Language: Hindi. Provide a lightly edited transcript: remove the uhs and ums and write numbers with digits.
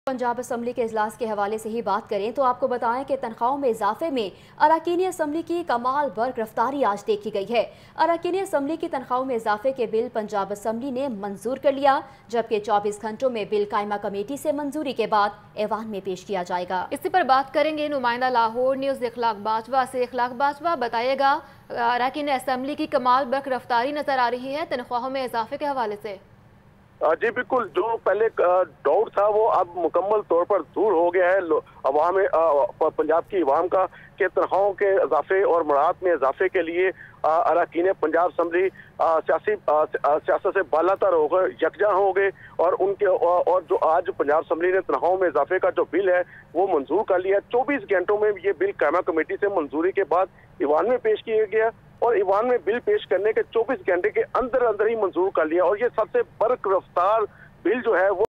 पंजाब असम्बली के इजलास के हवाले से ही बात करें तो आपको बताएं कि तनख्वाहों में इजाफे में अरकान असम्बली की कमाल बर्ग रफ्तारी आज देखी गई है। अरकान असम्बली की तनख्वाहों में इजाफे के बिल पंजाब असम्बली ने मंजूर कर लिया, जबकि 24 घंटों में बिल कायमा कमेटी से मंजूरी के बाद ऐवान में पेश किया जाएगा। इसी पर बात करेंगे नुमाइंदा लाहौर न्यूज़ इखलाक बाजवा से। इखलाक बाजवा, बताइएगा अरकान असम्बली की कमाल बर्ग रफ्तारी नजर आ रही है तनख्वाहों में इजाफे के हवाले से। जी बिल्कुल, जो पहले डाउट था वो अब मुकम्मल तौर पर दूर हो गया है अवाम पंजाब की अवाम का कि तनख्वाहों के इजाफे और मुराद में इजाफे के लिए अरकान पंजाब असम्बली सियासत से बालातर हो गए, यकजा हो गए और उनके और जो आज पंजाब असम्बली ने तनख्वाहों में इजाफे का जो बिल है वो मंजूर कर लिया। 24 घंटों में ये बिल कायमा कमेटी से मंजूरी के बाद ईवान में पेश किया गया और ईवान में बिल पेश करने के 24 घंटे के अंदर अंदर ही मंजूर कर लिया और ये सबसे बर्क रफ्तार बिल जो है वो